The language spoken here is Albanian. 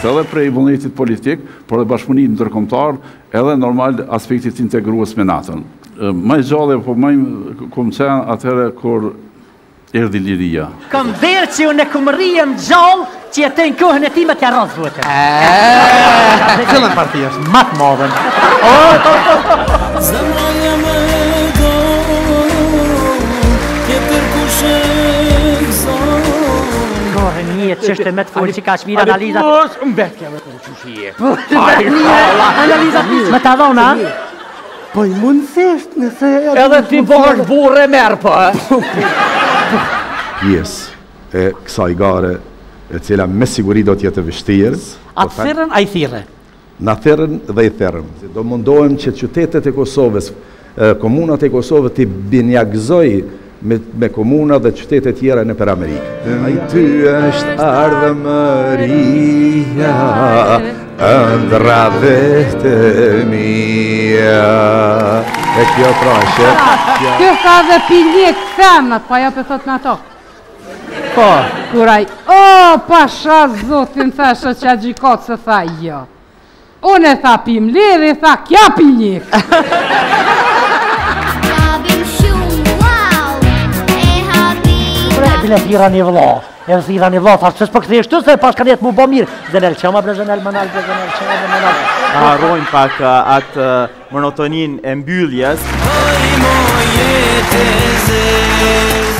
aspekt, edhe prej vullnetit politik, por edhe bashkëpunimit ndërkombëtar, edhe normal aspektit integrues me NATO-n. Më gjallë, po më kom qenë atëherë kur erdhi liria. Kam verë që unë e kom rrijem gjallë që jetë në kohën e ti me t'ja rrasë votën. Cëllën parti është? Matë madhen. Zemraja me do, tjetër kushe gëzon. Kohë një që është me të folë që ka shmirë analizat. Më betë kja me të qëshije. Analizat me të dhona. Po i mundësisht nëse... Edhe ti bëhër burë e merë, po, Pjesë e kësaj gare e cila me siguri do t'jetë vështirë. Atë thirën, a i thire. Na thirën dhe i thirëm. Do mundohem që qytetet e Kosovës, komunat e Kosovës t'i binjagzoj me komuna dhe qytetet tjera në për Amerikë. Ai ty është ardhëmëria, ëndra vete mia. E kjo trashe. Kjo ka dhe piljek femnat, pa ja për thot në ato. po. Kuraj, o, pasha zotin thashe që a gjikot se tha jo. Unë e tha pim lirë, e tha kja piljek. Bile thira një vëlla, e thira një vëlla, thasë qësë për këthi eshtu se pas ka njetë mu bo mirë. Zenel qëma bre, zenel mënal bre, zenel qëma bre mënal. Harrojmë pak atë monotonin e mbylljes.